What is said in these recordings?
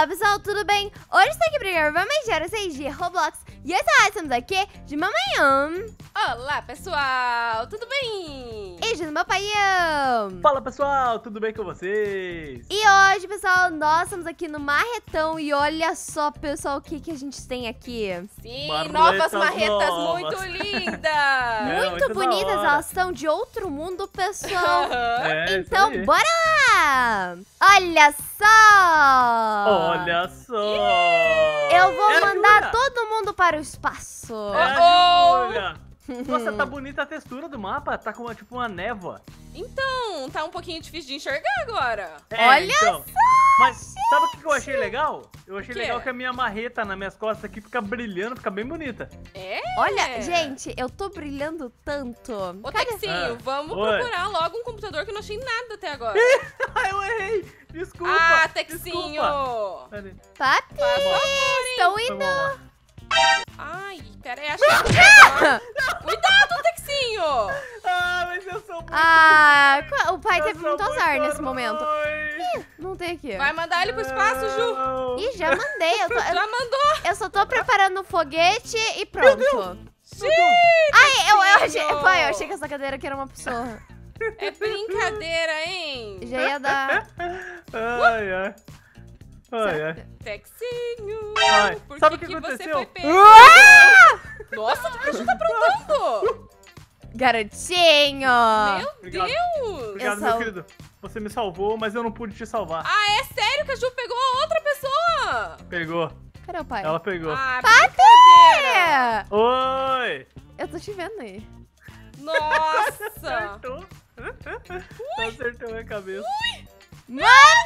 Olá pessoal, tudo bem? Hoje estou aqui para gravar mais Gera 6 de Roblox. E hoje estamos aqui de mamãe. Olá pessoal, tudo bem? E de meu pai. Fala pessoal, tudo bem com vocês? E hoje pessoal, nós estamos aqui no Marretão. E olha só pessoal, o que a gente tem aqui. Sim, Marretas novas marretas novas. muito lindas. Muito muito da bonitas, hora. elas são de outro mundo pessoal. É, isso Então aí. bora lá! Olha só! Olha só! Eu vou É a mandar Júlia. todo mundo para o espaço. É a Júlia. Nossa, tá bonita a textura do mapa, tá com tipo uma névoa. Então, tá um pouquinho difícil de enxergar agora. Olha só! Mas sabe o que eu achei legal? Eu achei O quê? legal que a minha marreta nas minhas costas aqui fica brilhando, fica bem bonita. É? Olha, gente, eu tô brilhando tanto. Ô, Cadê? Texinho, vamos Oi. procurar logo um computador que eu não achei nada até agora. Ai, eu errei! Desculpa! Ah, Texinho! Desculpa. Peraí. Papi, Faz favor, estou Foi indo. mal. Ai, pera aí, achei um computador. Cuidado, Texinho! Ah, mas eu sou muito Ah, o pai eu teve sou muito azar nesse momento. ruim. Não tem aqui. Vai mandar ele pro espaço, Ju? Não. Ih, já mandei. Já mandou? Eu só tô preparando o foguete e pronto. Gente! Ai, eu achei. Texinho! Pai, eu achei que essa cadeira aqui era uma pessoa. É brincadeira, hein? Já ia dar. Ai, ai. Ai, ai. Texinho! Ai, Por sabe o que que você aconteceu? foi pego? Uau! Nossa, o que a Ju tá aprontando? Garotinho. Meu Obrigado. Deus! Obrigado, meu querido. Você me salvou, mas eu não pude te salvar. Ah, é sério que a Ju pegou outra pessoa? Pegou. Cadê o pai? Ela pegou. Ah, brincadeira! É. Oi! Eu tô te vendo aí. Nossa! Acertou. Acertou minha cabeça. Mami!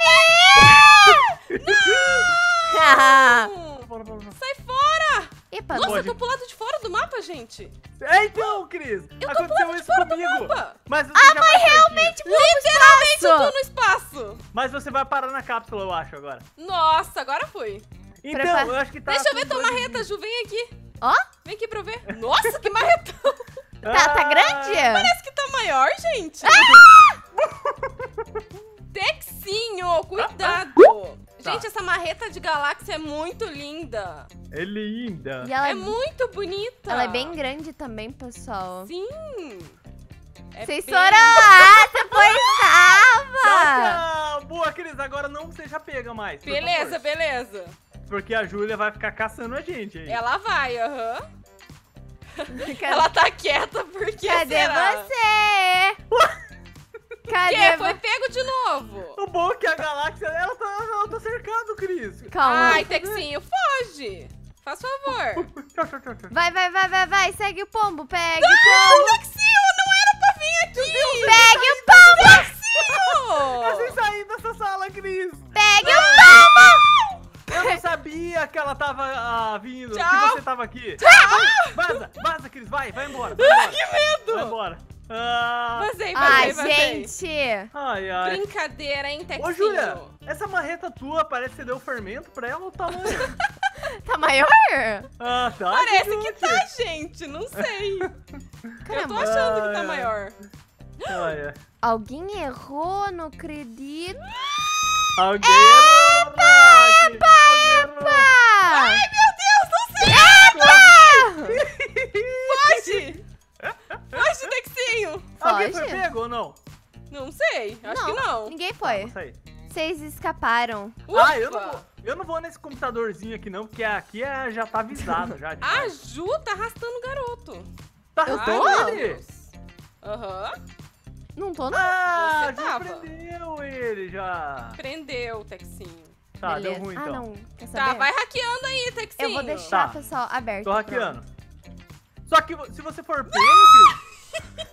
Bora, bora, bora. Sai fora! Epa, Nossa, Pode. eu tô pro lado de fora do mapa, gente. É, então, Cris. Eu tô Aconteceu pulando de isso fora do comigo. mapa. Mas você já vai realmente. Literalmente eu tô espaço. no espaço. Mas você vai parar na cápsula, eu acho, agora. Nossa, agora fui. Então, Prepara- eu acho que tá. Deixa eu ver tudo tua dois marreta, dias. Ju. Vem aqui. Ó, Vem aqui pra eu ver. Nossa, que marretão. tá grande? Parece que tá maior, gente. Texinho, cuidado. Tá. Gente, essa marreta de galáxia é muito linda. É linda. E ela É muito bonita. ela é bem grande também, pessoal. Sim. É Vocês bem- foram lá, você foi salva. Tchau, tchau. Boa, Cris. Agora não seja pega mais. por Beleza, favor. beleza. Porque a Júlia vai ficar caçando a gente aí. Ela vai, aham. Cadê, Ela tá quieta porque cadê será? você? Cadê Que? Foi você? pego de novo. O bom é que a galáxia, ela tá cercada, Cris. Calma. Ai, Texinho, foge. Faz favor. Tchau, tchau, tchau, tchau. Vai. Segue o pombo. Pegue o pombo. Texinho, não era pra vir aqui. Pegue o pombo. Tá sem Texinho. sair dessa sala, Cris. Pegue o pombo. Eu não sabia que ela tava vindo, Tchau. que você tava aqui. Vaza, Cris, vai embora. Ai, que medo. Vai embora. Ah, Vazei. Ai, gente. ai, ai. Brincadeira, hein, Texinho? Ô, Júlia, essa marreta tua parece que você deu fermento pra ela ou tamanho? Tá maior? Ah, tá. Parece que junto. tá, gente. Não sei. Eu tô Caramba. achando que tá Ai, ai. maior. Ai, ai. Alguém errou, não acredito. Alguém errou, Rock. Alguém errou. Ai, Meu Deus, não sei. Foge. Foge, Texinho. Alguém Foge? foi pego ou não? Não sei. Acho que não. Ninguém Tá, foi. vou sair. Vocês escaparam. Ah, eu Ufa. não vou nesse computadorzinho aqui não, porque aqui já tá avisado já. A demais. Ju tá arrastando o garoto. Tá eu arrastando tô? Ai, meu ele? Deus. Aham. Não tô, não. Ah, Você já tava. prendeu ele já. Prendeu, Texinho. Tá, Beleza. deu ruim então. Ah, não. Quer Tá, saber? vai hackeando aí, Texinho. Eu vou deixar, Tá. pessoal, aberto. Tô pronto. hackeando. Só que se você for pego, Cris,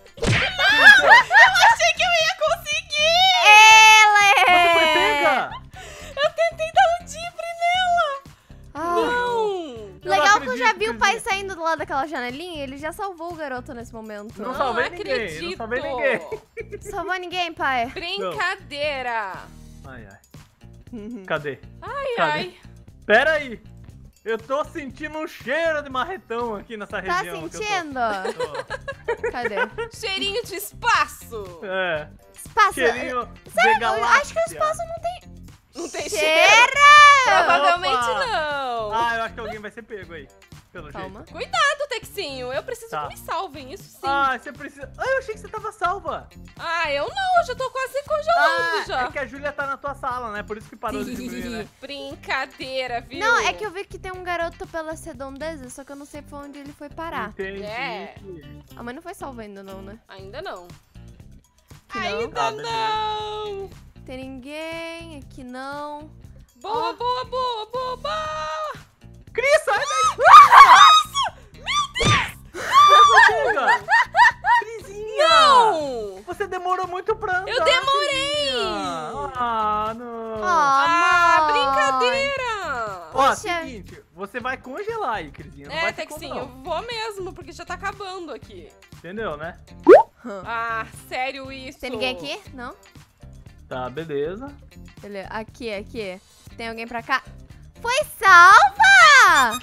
Eu achei que eu ia conseguir. Ela você foi é... pega. Eu tentei dar um difre nela. Ah, Não. legal que eu já acredito, vi o Cris. pai saindo do lado daquela janelinha, ele já salvou o garoto nesse momento. Não salvei ninguém, acredito. não salvei ninguém. Salvou ninguém, pai. Brincadeira. Ai, ai. Cadê? Ai, Cadê? ai. Pera aí. Eu tô sentindo um cheiro de marretão aqui nessa Tá região. que eu tô. sentindo? Tô. Cadê? Cheirinho de espaço. É. Espaço. Cheirinho de Sério, eu galáxia. acho que o espaço não tem... Não tem cheiro. Cheiro! Não, vai ser pego aí. Pelo Calma. jeito. Cuidado, Texinho. Eu preciso Tá. que me salvem, isso sim. Ah, você precisa... Ah, eu achei que você tava salva. Ah, eu não. Eu já tô quase congelando já. É que a Júlia tá na tua sala, né? Por isso que parou de diminuir, né? Brincadeira, viu? Não, é que eu vi que tem um garoto pela redondeza, só que eu não sei pra onde ele foi parar. Entendi. É. A mãe não foi salva ainda não, né? Ainda não. Aqui não. Ainda Ah, beleza. não. Tem ninguém, aqui não. Boa, boa, boa, boa, boa. Cris, sai daí! Chega! Crisinha! Não. Você demorou muito pra andar. Eu demorei. Crisinha. Ah, não. Ah, mãe. brincadeira. Ó, Poxa. seguinte, você vai congelar aí, Crisinha. Não É, vai ter como, Texinho, eu não. vou mesmo, porque já tá acabando aqui. Entendeu, né? Ah, sério isso? Tem ninguém aqui? Não? Tá, beleza. Beleza. Aqui. Tem alguém pra cá? Foi salva!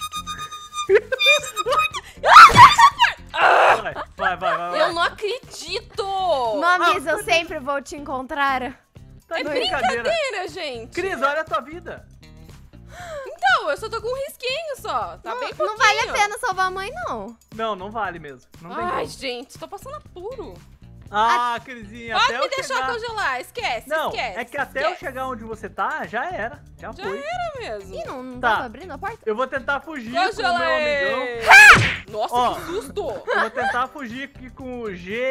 Vai. Eu não acredito! Mamis, eu sempre vou te encontrar. Tá É de brincadeira. brincadeira, gente. Cris, olha a tua vida. Então, eu só tô com um risquinho só. Tá bem pouquinho. Não vale a pena salvar a mãe, não. Não vale mesmo. Não tem Ai, como. gente, tô passando apuro. Ah, Crisinha, Pode até me eu deixar chegar... congelar, esquece, Não, esquece. é que até eu chegar onde você tá, já era. Já foi. Era mesmo. Ih, não Tá. tava abrindo a porta? Eu vou tentar fugir com o meu amigão. Congelei! Nossa, Ó. que susto! Eu vou tentar fugir aqui com o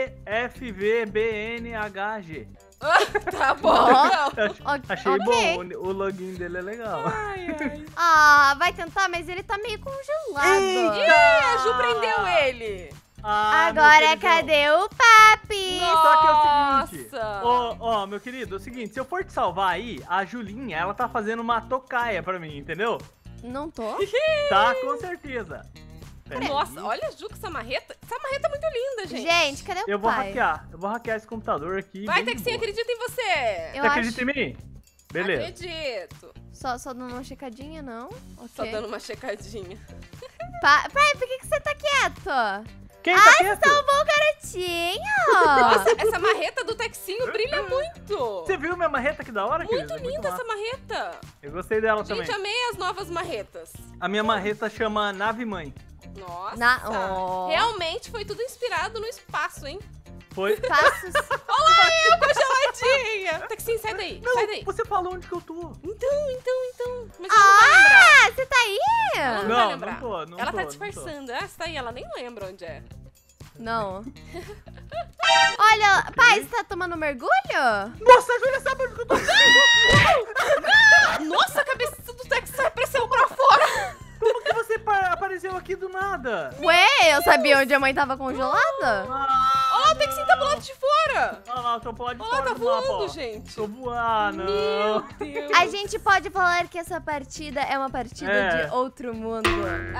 GFVBNHG. Tá bom, Ó. então. Achei Ok. bom, o login dele é legal. Ai, ai. Ah, vai tentar, mas ele tá meio congelado. Eita! A Ju prendeu ele. Ah, meu Agora queridão. cadê o papi? Só que é o seguinte, Nossa. ó, meu querido, é o seguinte, se eu for te salvar aí, a Julinha, ela tá fazendo uma tocaia pra mim, entendeu? Não tô? Tá, com certeza. Pera aí. Nossa, olha a Ju com essa marreta. Essa marreta é muito linda, gente. Gente, cadê o Eu vou pai? hackear esse computador aqui. Vai, bem de Texinho, boa. acredita em você. Eu Você acredita em mim? Beleza. Acredito. Só dando uma checadinha, não? Só Ok. dando uma checadinha. Pai, por que você tá quieto? Quem tá quieto? Salvou o garotinho! Nossa, essa marreta do Texinho brilha muito. Você viu minha marreta que da hora, Muito querida? linda massa. essa marreta. Eu gostei dela Gente, também. amei as novas marretas. A minha marreta chama Nave Mãe. Nossa. Oh. Realmente foi tudo inspirado no espaço, hein? Foi? Passos. Congeladinha. Texinho, sai daí. Não, Sai daí. você falou onde que eu tô. Então. Mas ela não vai lembrar. Ah, você tá aí? Ela não, vai Não, lembrar. não tô, não ela tô, tá não disfarçando. Ah, você tá aí, ela nem lembra onde é. Não. Olha, pai, você tá tomando mergulho? Nossa, a Júlia sabe onde que eu tô. Nossa, a cabeça do Texinho apareceu pra fora. Como que você apareceu aqui do nada? Ué, eu sabia onde a mãe tava congelada? Ó, o Texinho tá pro lado de fora. Olha lá, eu tô pro lado de Olha lá, fora tá do mapa, ó. voando, gente. Tô voando. Meu Deus. A gente pode falar que essa partida é uma partida É. de outro mundo.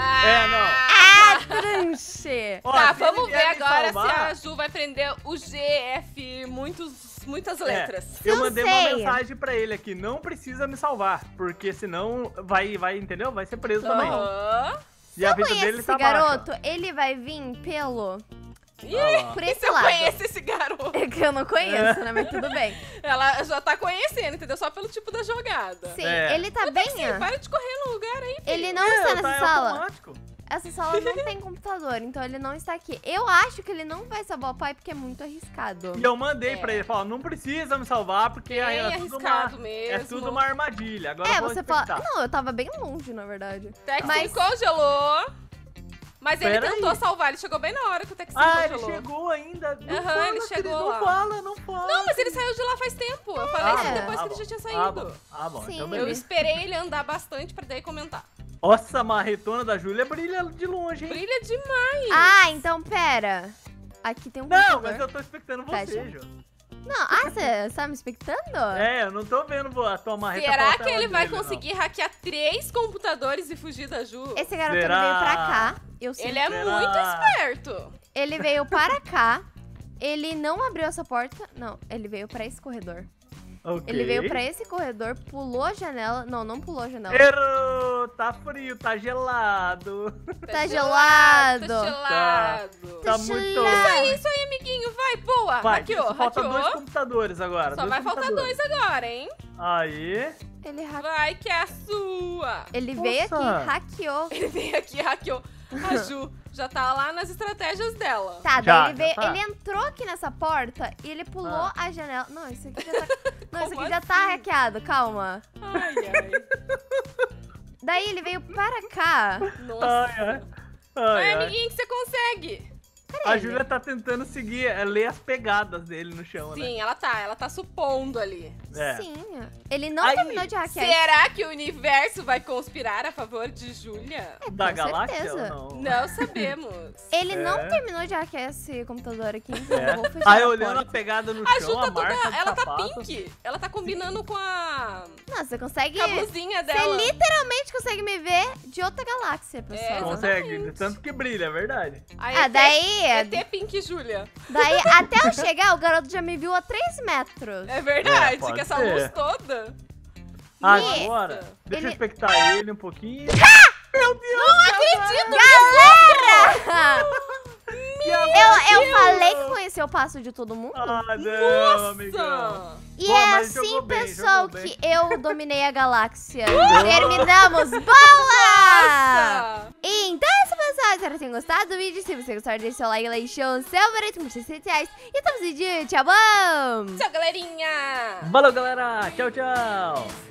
Ah, Tranche! Ó, Tá, se ele vamos ver vier me agora se salvar, a Ju vai prender o GF muitas letras. Eu Eu mandei sei. uma mensagem pra ele aqui, não precisa me salvar, porque senão vai, entendeu? Vai ser preso também. Aham. E a Eu vida conheço dele esse tá garoto, ele vai vir pelo... baixa. Por Se esse eu lado. conheço esse garoto. É que eu não conheço, né? Mas tudo bem. Ela já tá conhecendo, entendeu? Só pelo tipo da jogada. Sim, É. ele tá bem... Sim, para de correr no lugar aí, filho. Ele não está tá nessa sala. automático. Essa sala não tem computador, então ele não está aqui. Eu acho que ele não vai salvar o pai porque é muito arriscado. E eu mandei É. pra ele, falou, não precisa me salvar, porque Bem é arriscado mesmo. é tudo uma armadilha. Agora É, eu vou você fala... respeitar. Não, eu tava bem longe, na verdade. Texinho Mas- congelou. Mas ele Pera tentou aí. salvar, ele chegou bem na hora que o Texinho Ah, ele congelou. chegou ainda. Não Aham, fala, ele Cris, chegou lá. Não fala, não fala. Não, mas ele saiu de lá faz tempo. Eu falei isso depois que ele já tinha saído. bom. Sim, Então eu beleza. Eu esperei ele andar bastante pra daí comentar. Nossa, a marretona da Júlia brilha de longe, hein? Brilha demais. Ah, então pera. Aqui tem um Não, computador. mas eu tô expectando você, Fecha. Jô. Não, você tá me expectando? É, eu não tô vendo a tua marreta. Será pela que ele tela vai dele, não. conseguir hackear 3 computadores e fugir da Ju? Esse garoto ele Será? veio pra cá. Eu sei. Ele é Será? muito esperto. Ele veio para cá. Ele não abriu essa porta. Não, ele veio pra esse corredor. Ok. Ele veio pra esse corredor, pulou a janela. Não, não pulou a janela. Errou! Tá frio, tá gelado. Tá gelado. Tá gelado. Tá Tá muito... gelado. Isso aí, amiguinho. Vai, boa. Vai, hackeou, só falta hackeou. 2 computadores agora. Só vai faltar 2 agora, hein? Aí. Ele Vai que é a sua. Ele veio aqui, Nossa. hackeou. Ele veio aqui, hackeou. A Ju já tá lá nas estratégias dela. Tá, daí Já, ele veio. já tá. Ele entrou aqui nessa porta e ele pulou a janela. Não, isso aqui já tá. Não, isso Como aqui já tá assim? hackeado, calma. Ai, ai. Daí ele veio para cá. Nossa. Ai. Vai, amiguinho, que você consegue. A Júlia tá tentando seguir, ler as pegadas dele no chão, né? Sim, ela tá supondo ali. É. Sim. Ele não Aí, terminou de hackear. Será que o universo vai conspirar a favor de Júlia? Da com galáxia certeza. ou não? Não sabemos. Ele não É. terminou de hackear esse computador aqui, então eu vou fechar Aí a olhando a porta. pegada no A chão, Ju tá a marca toda. do Ela tá sapato. pink. Ela tá combinando com a Não, você consegue. blusinha Você dela. literalmente consegue me ver de outra galáxia, pessoal. Consegue, Exatamente. tanto que brilha, é verdade. A Daí. ET Pink Júlia. Daí, até eu chegar, o garoto já me viu a 3 metros. É verdade, pode que essa ser. luz toda. Agora, deixa eu Ele- expectar ele um pouquinho. Não acredito! Galera! E Eu falei que conhecia o passo de todo mundo. Ah, não, amigão. Nossa! E Pô, é mas assim, jogou bem, pessoal, jogou bem. que eu dominei a galáxia. Terminamos! Boa! Nossa! Então é isso, pessoal. Espero que tenham gostado do vídeo. Se você gostar, deixa seu like, deixa o seu favorito, muitas redes sociais. E estamos de dia. Tchau, bom! Tchau, galerinha! Valeu, galera. Tchau, tchau.